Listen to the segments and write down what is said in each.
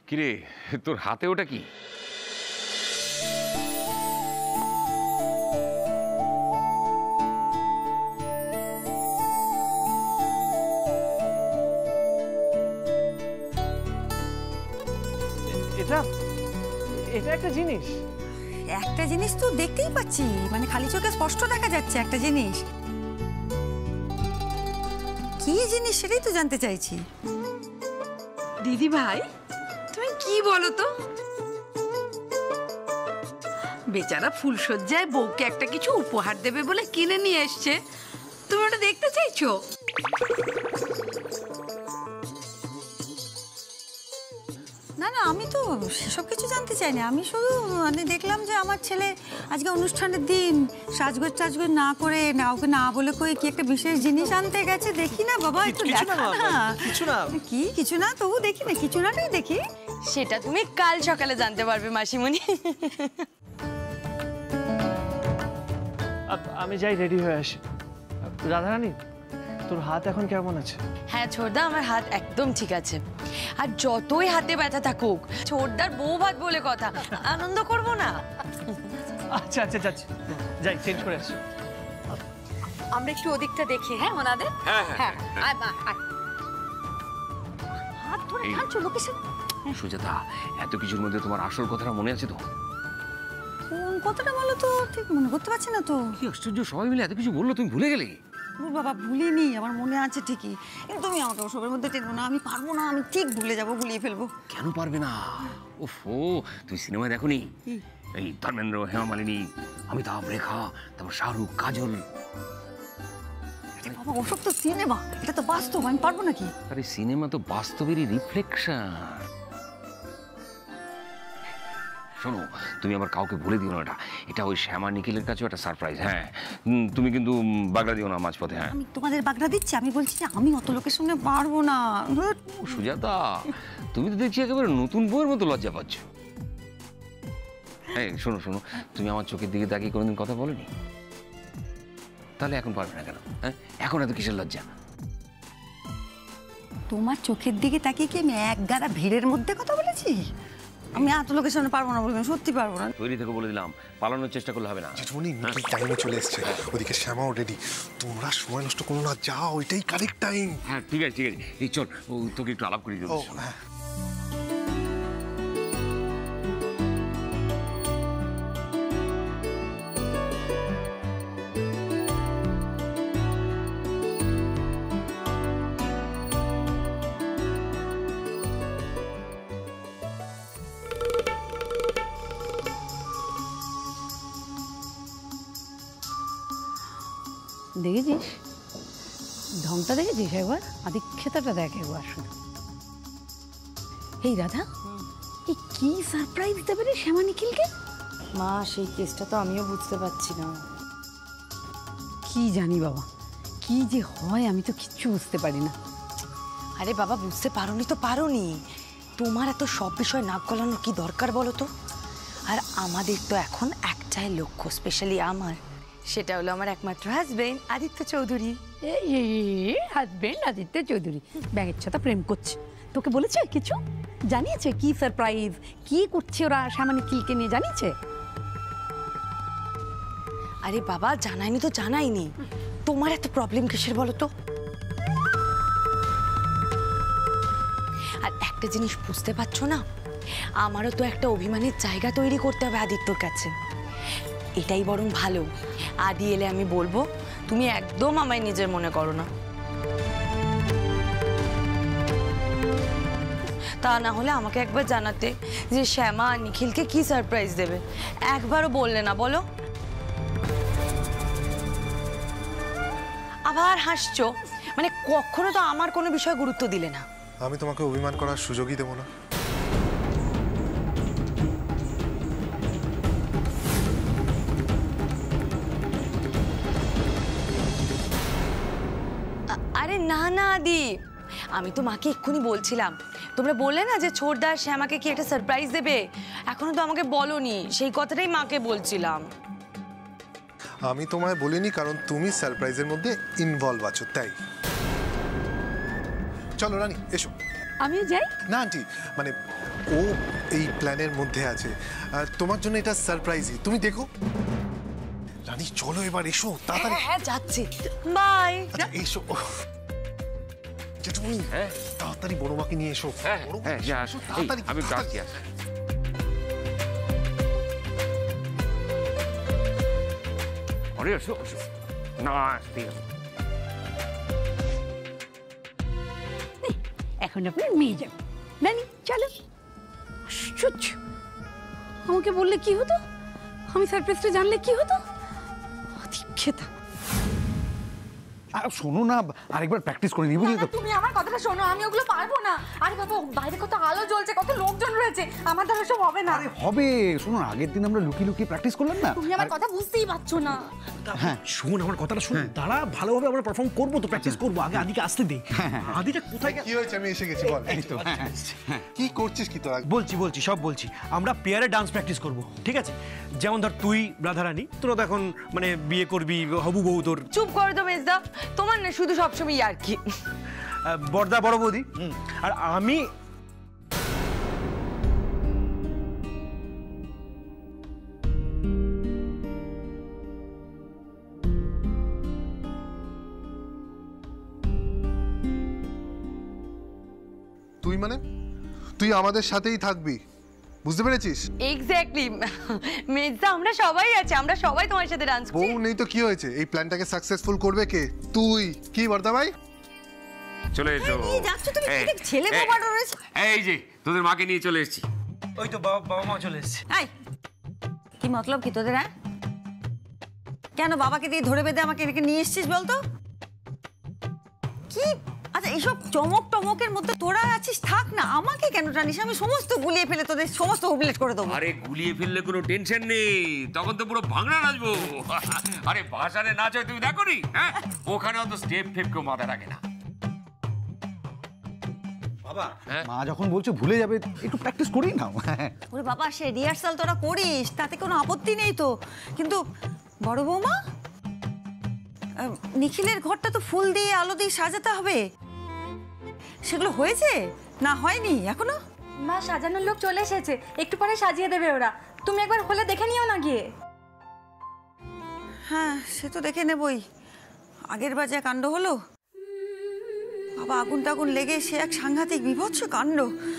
কিরে তোর হাতে ওটা কি? এটা এটা একটা জিনিস। একটা জিনিস তো দেখতেই পাচ্ছি, মানে খালি চোখে স্পষ্ট দেখা যাচ্ছে একটা জিনিস। কি জিনিস সেটাই তো জানতে চাইছি। দিদি ভাই তুমি কি বলো তো, বেচারা ফুলসজ্জায় বউকে একটা কিছু উপহার দেবে বলে কিনে নিয়ে এসছে, তুমি ওটা দেখতে চাইছো? না না, আমি তো সেসব কিছু জানতে চাইনি। আমি শুধু মানে দেখলাম যে আমার ছেলে আজকে অনুষ্ঠানের দিন সাজগোজ টাজগোজ না করে ওকে না বলে কই কি একটা বিশেষ জিনিস আনতে গেছে। দেখি না বাবা, একটু দেখা না। কিছু না। কি কিছু না? তবু দেখি না, কিছু নাটাই দেখি। সেটা তুমি কাল সকালে জানতে পারবে মাসিমণি। আমি যাই, রেডি হয়ে আসি। রাধারানী, তোর হাত এখন কেমন আছে? হ্যাঁ ছোটদা, আমার হাত একদম ঠিক আছে। আর যতই হাতে ব্যথা থাকুক, ছোটদার বউ ভাত বলে কথা, আনন্দ করব না? আচ্ছা আচ্ছা যাচ্ছি, যাই চেঞ্জ করে আসি। আমরা একটু ওদিকটা দেখি। হ্যাঁ ওনাদের। হ্যাঁ হাত ধরে টানছো লোকেশন। সুজাতা, এত কিছুর মধ্যে তোমার আসল কথাটা মনে আছে তো? কোন কথাটা বলো তো, ঠিক মনে করতে পারছি না তো। কি আশ্চর্য, সবাই মিলে এত কিছু বললো, তুমি ভুলে গেলে? বাবা ভুলিনি, আমার মনে আছে ঠিকই, কিন্তু তুমি আমাকে ওসবের মধ্যে টেনবো না। আমি পারবো না, আমি ঠিক ভুলে যাবো, গুলিয়ে ফেলবো। কেন পারবে না? ওফো, তুই সিনেমা দেখোনি? এই ধর্মেন্দ্র, হেমা মালিনী, অমিতাভ, রেখা, তারপর শাহরুখ, কাজল। বাবা ওসব তো সিনেমা, এটা তো বাস্তব, আমি পারবো নাকি? আরে সিনেমা তো বাস্তবেরই রিফ্লেকশন। শোনো, তুমি আবার কাউকে বলে দিও না এটা। এটা ওই শ্যামা নিখিলের কাছেও একটা সারপ্রাইজ। হ্যাঁ, তুমি কিন্তু বাগড়া দিও না মাঝপথে। হ্যাঁ, আমি তোমাদের বাগড়া দিচ্ছি? আমি বলছি যে আমি অত লোকের সঙ্গে পারবো না। সুজাতা, তুমি তো দেখছি একেবারে নতুন বইয়ের মতো লজ্জা পাচ্ছ। হ্যাঁ শোনো শোনো, তুমি আমার চোখের দিকে তাকিয়ে কোনোদিন কথা বলোনি, তাহলে এখন পারবে না কেন? হ্যাঁ, এখন এত কিসের লজ্জা? তোমার চোখের দিকে তাকিয়ে কি আমি এক গাড়া ভিড়ের মধ্যে কথা বলেছি? আমি এত লোকের সামনে পারবো না, বলবেন সত্যি পারবো না। তৈরি থেকে বলে দিলাম, পালানোর চেষ্টা করলে হবে না। টাইমে চলে এসছে, ওদিকে শ্যামাও রেডি। তোমরা সময় নষ্ট করো না, যাও, ওইটাই কারেক্ট টাইম। হ্যাঁ ঠিক আছে ঠিক আছে, এই চল, তোকে একটু আলাপ করে দিও। দেখেছিস ঢংটা, দেখেছিস একবার? আদিক্ষেতাটা দেখ একবার শুধু। এই রাধা, এই কি সারপ্রাইজ দেবে রে শ্যামা নিখিলকে? মা, সেই কেসটা তো আমিও বুঝতে পারছি না। কি জানি বাবা, কি যে হয় আমি তো কিচ্ছু বুঝতে পারি না। আরে বাবা, বুঝতে পারোনি তো পারোনি, তোমার এত সব বিষয় নাক গলানোর কি দরকার বলো তো? আর আমাদের তো এখন একটাই লক্ষ্য, স্পেশালি আমার, সেটা হলো আমার একমাত্র হাজবেন্ড আদিত্য চৌধুরী। এই হাজবেন্ড আদিত্য চৌধুরী ব্যাগের ছাতা প্রেম করছে, তোকে বলেছে কিছু? জানিয়েছে কি সারপ্রাইজ, কি করছে ওরা শ্যামা নিখিলকে নিয়ে, জানিয়েছে? আরে বাবা, জানায়নি তো জানায়নি, তোমার এত প্রবলেম কিসের বলো তো? আর একটা জিনিস বুঝতে পারছো না, আমারও তো একটা অভিমানের জায়গা তৈরি করতে হবে আদিত্যর কাছে। এটাই বরং ভালো, আদি এলে আমি বলবো তুমি একদম আমায় নিজের মনে করো না, তা না হলে আমাকে একবার জানাতে যে শ্যামা আর নিখিলকে কি সারপ্রাইজ দেবে, একবারও বললে না বলো। আবার হাসছো, মানে কখনো তো আমার কোনো বিষয়ে গুরুত্ব দিলে না। আমি তোমাকে অভিমান করার সুযোগই দেবো না। আরে না না আদি, আমি তো মাকে এক্ষুনি বলছিলাম, তোমরা বললে না যে ছোটদা শ্যামাকে কি একটা সারপ্রাইজ দেবে, এখনো তো আমাকে বলোনি, সেই কথাটাই মাকে বলছিলাম। আমি তোমায় বলিনি কারণ তুমি সারপ্রাইজের মধ্যে ইনভলভ আছো, তাই। চলো রানী এসো। আমিও যাই। না আন্টি, মানে ও এই প্ল্যানের মধ্যে আছে, তোমার জন্য এটা সারপ্রাইজই, তুমি দেখো। রানী চলো এবার এসো তাড়াতাড়ি। হ্যাঁ যাচ্ছি, বাই। আচ্ছা এসো জেঠুমনি, তাড়াতাড়ি বড় মাকে নিয়ে এসো। বড় মা, এসো, তাড়াতাড়ি, আমি তাড়াতাড়ি। ডাকছি আসি। আরে এসো এসো না, আসতে এখন আপনার মেয়ে যাবে। নানি চলো। আশ্চর্য, আমাকে বললে কি হতো, আমি সারপ্রাইজটা জানলে কি হতো। অধিক্ষেতা। শোনো না, আরেকবার প্র্যাকটিস করে নিই, বুঝলি তো? তুমি আমার কথাটা শোনো, আমি ওগুলো পারবো না। আরে বাবা, বাইরে কত আলো জ্বলছে, কত লোকজন রয়েছে, আমার দ্বারা সব হবে না। আরে হবে, শোনো না, আগের দিন আমরা লুকিয়ে লুকিয়ে প্র্যাকটিস করলাম না। তুমি আমার কথা বুঝতেই পারছো না। হ্যাঁ শোন আমার কথাটা শোন, তারা ভালোভাবে আমরা পারফর্ম করবো তো, প্র্যাকটিস করবো। আগে আদিকে আসতে দে। আদিটা কোথায় কি হয়েছে? আমি এসে গেছি, বল। এই তো, কি করছিস কি তোরা? বলছি সব বলছি। আমরা পেয়ারে ডান্স প্র্যাকটিস করব, ঠিক আছে? যেমন ধর তুই রাধারানী, তোরা তো এখন মানে বিয়ে করবি, হবু বউ তোর। চুপ করে তো মেজদা, তোমার না শুধু সবসময় আর কি। বড়দা বড় বৌদি, আর আমি তুই মানে তুই আমাদের সাথেই থাকবি, বুঝতে পেরেছিস? এক্স্যাক্টলি মেজদা, আমরা সবাই আছি, আমরা সবাই তোমার সাথে ডান্স করছি। বউ নেই তো কি হয়েছে, এই প্ল্যানটাকে সাকসেসফুল করবে কে? তুই। কি বর্দা ভাই? চলে এসো। এই যাচ্ছ তুমি, কি ছেলে বাবাটা রয়েছে। এই যে তোদের মাকে নিয়ে চলে এসেছি। ওই তো বাবা মা চলে এসেছে। এই কি মতলব কি তোদের? হ্যাঁ, কেন বাবাকে দিয়ে ধরে বেঁধে আমাকে এখানে নিয়ে এসেছিস বলতো? কি আচ্ছা, এইসব চমক টমকের মধ্যে তোরা আছিস, থাক না, আমাকে কেন টানিস? আমি সমস্ত গুলিয়ে ফেলে তোদের সমস্ত হুবলেট করে দেবো। আরে গুলিয়ে ফেললে কোনো টেনশন নেই, তখন তো পুরো ভাঙড়া নাচবো। আরে ভাষারে নাচ হয় তুমি দেখো নি? হ্যাঁ, ওখানে অত স্টেপ ফেপ কেউ মাথায় রাখে না। বাবা, মা যখন বলছো ভুলে যাবে, একটু প্র্যাকটিস করি নাও। ওরে বাবা, সে রিহার্সাল তোরা করিস, তাতে কোনো আপত্তি নেই তো, কিন্তু বড় বৌমা, নিখিলের ঘরটা তো ফুল দিয়ে আলো দিয়ে সাজাতে হবে, সেগুলো হয়েছে না হয়নি এখনো? মা, সাজানোর লোক চলে এসেছে, একটু পরে সাজিয়ে দেবে ওরা। তুমি একবার হলে দেখে নিও না গিয়ে। হ্যাঁ, সে তো দেখে নেবই। আগের বার যা কাণ্ড হলো, বাবা আগুন টাগুন লেগে সে এক সাংঘাতিক বিভৎস কাণ্ড।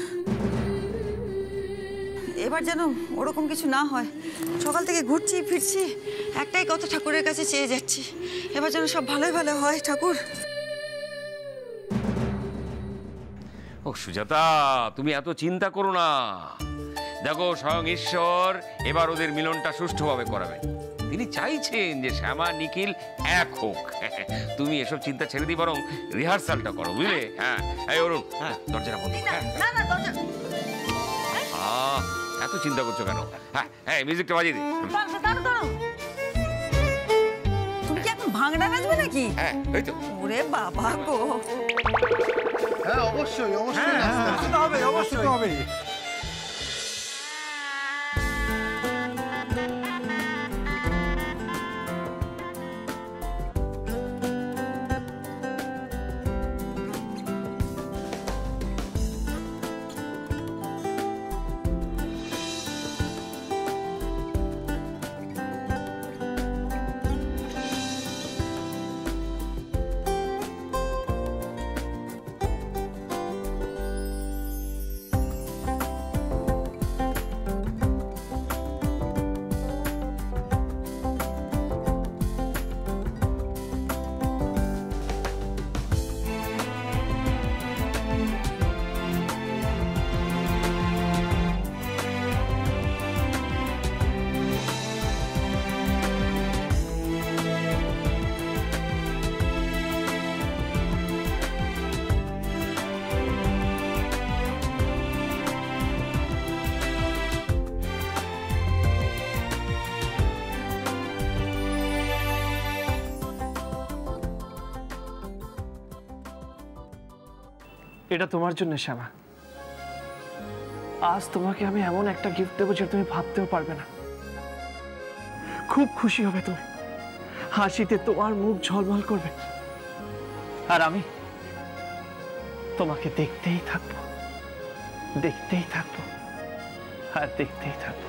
এবার যেন ওরকম কিছু না হয়। সকাল থেকে ঘুরছি ফিরছি, একটাই কথা ঠাকুরের কাছে চেয়ে যাচ্ছি, এবার যেন সব ভালোই ভালো হয় ঠাকুর। ও সুজাতা, তুমি এত চিন্তা করো না। দেখো, স্বয়ং ঈশ্বর এবার ওদের মিলনটা সুষ্ঠুভাবে করাবেন। তিনি চাইছেন যে শ্যামা নিখিল এক হোক। তুমি এসব চিন্তা ছেড়ে দিয়ে বরং রিহার্সালটা করো, বুঝলে? হ্যাঁ, এই অরুণ, দরজাটা বন্ধ। না না, দরজা এত চিন্তা করছো কেন? হ্যাঁ হ্যাঁ, মিউজিকটা বাজিয়ে দিই। দাঁড়াও, তুমি কি এখন ভাঙড়া নাচবে নাকি? হ্যাঁ, এই তো। ওরে বাবা গো। হ্যাঁ অবশ্যই অবশ্যই। অবশ্যই হবে। এটা তোমার জন্য শ্যামা। আজ তোমাকে আমি এমন একটা গিফট দেবো যেটা তুমি ভাবতেও পারবে না। খুব খুশি হবে তুমি, হাসিতে তোমার মুখ ঝলমল করবে, আর আমি তোমাকে দেখতেই থাকবো। দেখতেই থাকবো আর দেখতেই থাকবো।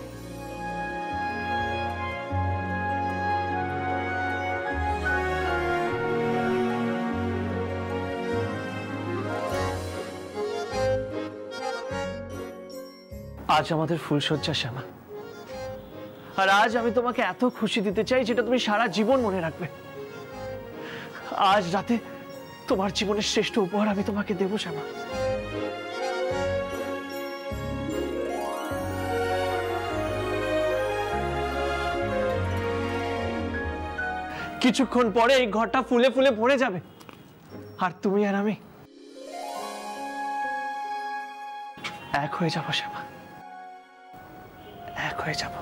আজ আমাদের ফুলসজ্জা শ্যামা, আর আজ আমি তোমাকে এত খুশি দিতে চাই যেটা তুমি সারা জীবন মনে রাখবে। আজ রাতে তোমার জীবনের শ্রেষ্ঠ উপহার আমি তোমাকে দেব শ্যামা। কিছুক্ষণ পরে এই ঘরটা ফুলে ফুলে ভরে যাবে, আর তুমি আর আমি এক হয়ে যাবো শ্যামা, এক হয়ে যাব।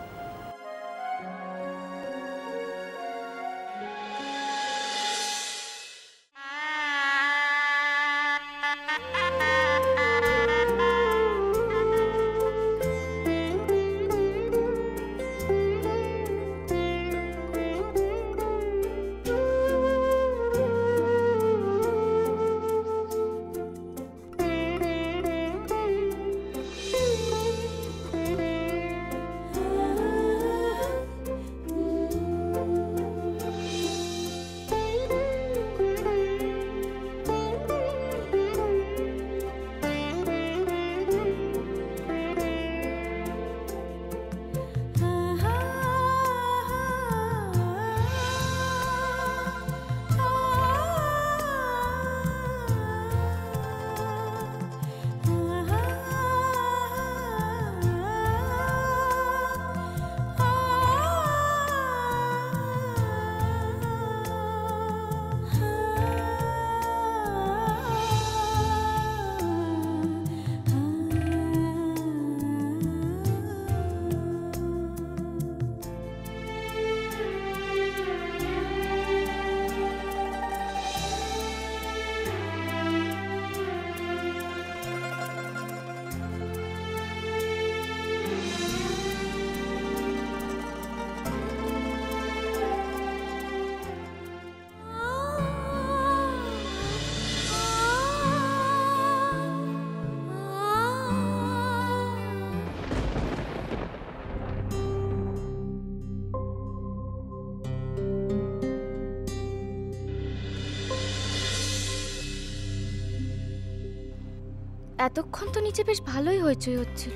এতক্ষণ তো নিচে বেশ ভালোই হইচই হচ্ছিল,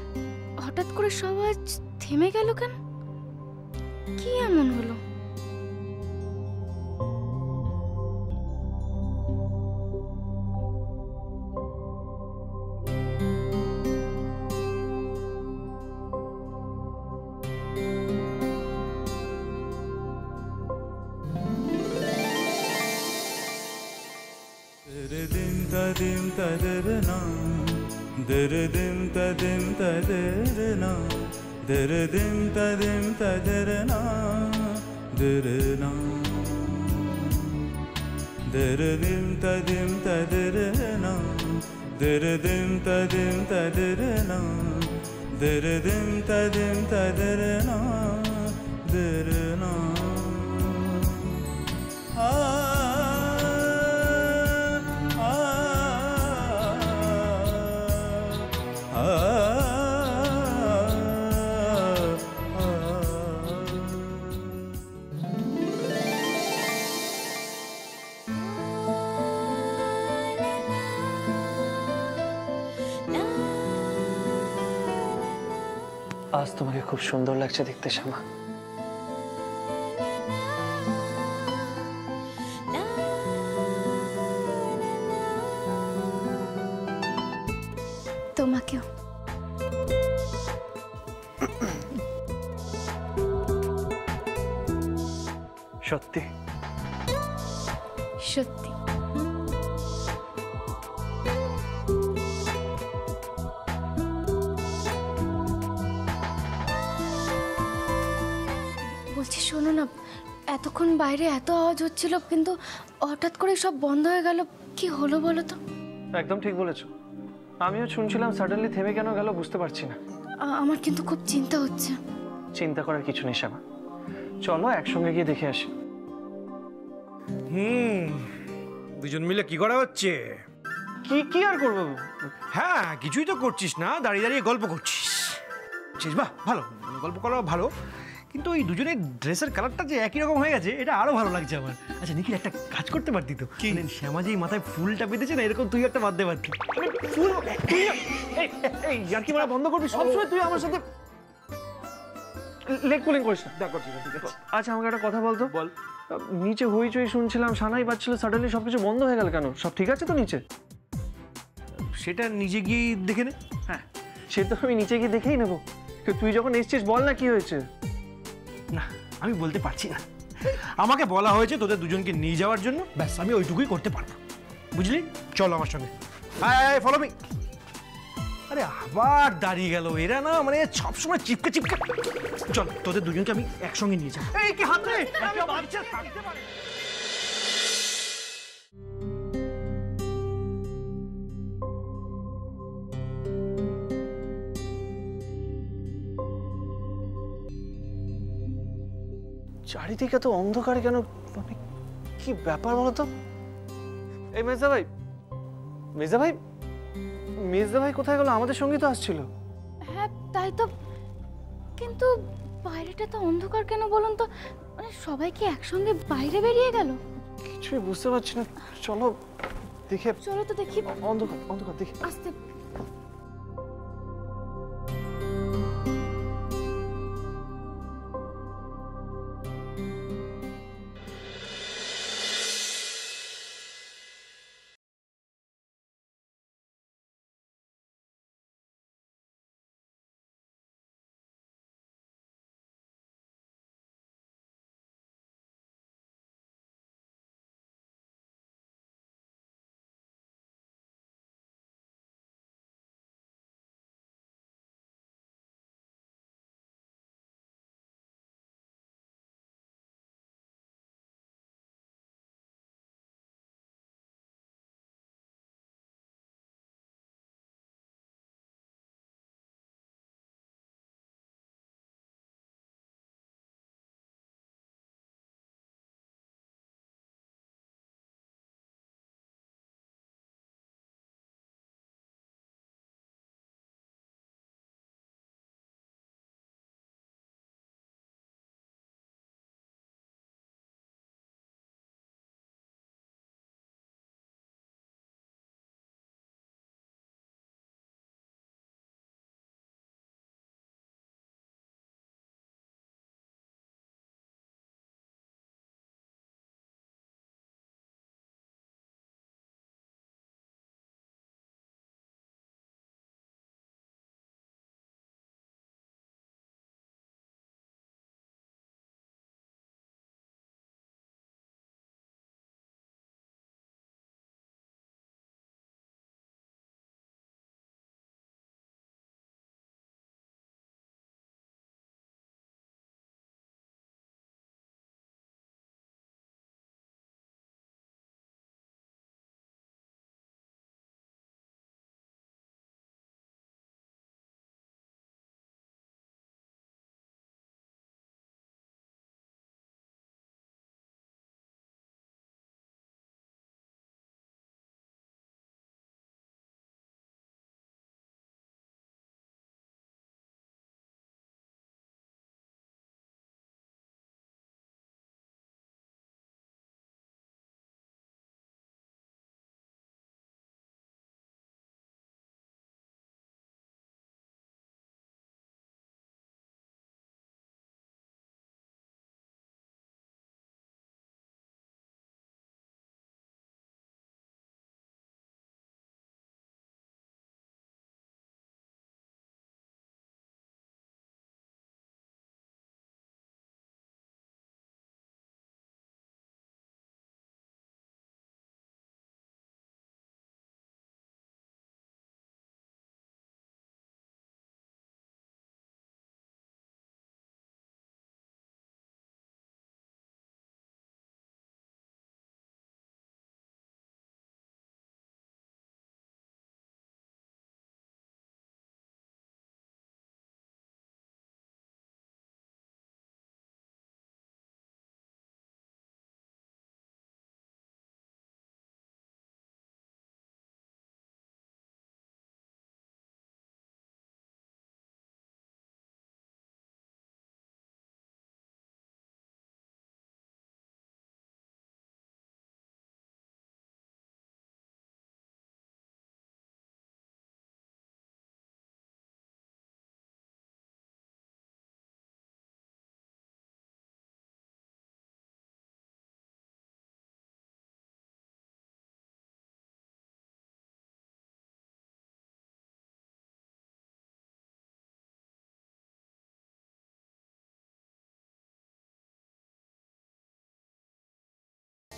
হঠাৎ করে সব আজ থেমে গেল কেন? কি এমন হলো? tadim tadirna dirdim tadim tadirna dirdim tadim tadirna dirna dirdim tadim tadirna dirdim tadim tadirna dirdim tadim tadirna dirna আজ তোমাকে খুব সুন্দর লাগছে দেখতে শ্যামা। তোমাকেও। সত্যি সত্যি। বলছি শোনো না, এতক্ষণ বাইরে এত আওয়াজ হচ্ছিল কিন্তু হঠাৎ করে সব বন্ধ হয়ে গেল, কি হলো বলো তো? একদম ঠিক বলেছো, আমিও শুনছিলাম, সাডেনলি থেমে কেন গেল বুঝতে পারছি না। আমার কিন্তু খুব চিন্তা হচ্ছে। চিন্তা করার কিছু নেই শ্যামা, চলো একসঙ্গে গিয়ে দেখে আসি। দুজন মিলে কি করা হচ্ছে? কি কি আর করবো? হ্যাঁ, কিছুই তো করছিস না, দাঁড়িয়ে দাঁড়িয়ে গল্প করছিস। বাহ, ভালো, গল্প করা ভালো, কিন্তু ওই দুজনের ড্রেসের কালারটা যে একই রকম হয়ে গেছে, এটা আরো ভালো লাগছে আমার। আচ্ছা নিখিল, একটা কাজ করতে পারতি তো, শ্যামা যেই মাথায় ফুলটা বেঁধেছে না, এরকম তুই একটা বাঁধতে পারতি। ফুল? এই ইয়ার্কি মারা বন্ধ করবি, সবসময় তুই আমার সাথে লেগ পুলিং করিস না। দেখো ঠিক আছে। আচ্ছা আমাকে একটা কথা বলতো। বল। নিচে হইচই শুনছিলাম, সানাই বাজছিল, সাডেনলি সবকিছু বন্ধ হয়ে গেল কেন? সব ঠিক আছে তো নিচে? সেটা নিজে গিয়ে দেখে নে। হ্যাঁ, সে তো আমি নিচে গিয়ে দেখেই নেবো। তুই যখন এসছিস বল না কি হয়েছে। না, আমি বলতে পারছি না। আমাকে বলা হয়েছে তোদের দুজনকে নিয়ে যাওয়ার জন্য, ব্যাস আমি ওইটুকুই করতে পারবো, বুঝলি? চল আমার সঙ্গে, ফলো মি। আরে আবার দাঁড়িয়ে গেল এরা, না মানে সবসময় চিপকে চিপকে। চল, তোদের দুজনকে আমি একসঙ্গে নিয়ে যাবো। এই কি হাত রে? থাকতে পারে। চারিদিকে তো অন্ধকার কেন? মানে কি ব্যাপার বলতো? এই মেজদা ভাই, মেজদা ভাই, মেজদা ভাই কোথায় গেল? আমাদের সঙ্গেই তো আসছিল। হ্যাঁ তাই তো, কিন্তু বাইরেটা তো অন্ধকার কেন বলুন তো? মানে সবাই কি একসঙ্গে বাইরে বেরিয়ে গেল? কিছুই বুঝতে পারছি না। চলো দেখে। চলো তো দেখি। অন্ধকার অন্ধকার দেখি। আস্তে।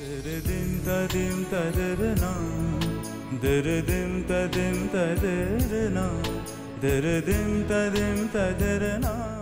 Dim tadim tadirna, dim tadim tadirna, dim tadim tadirna.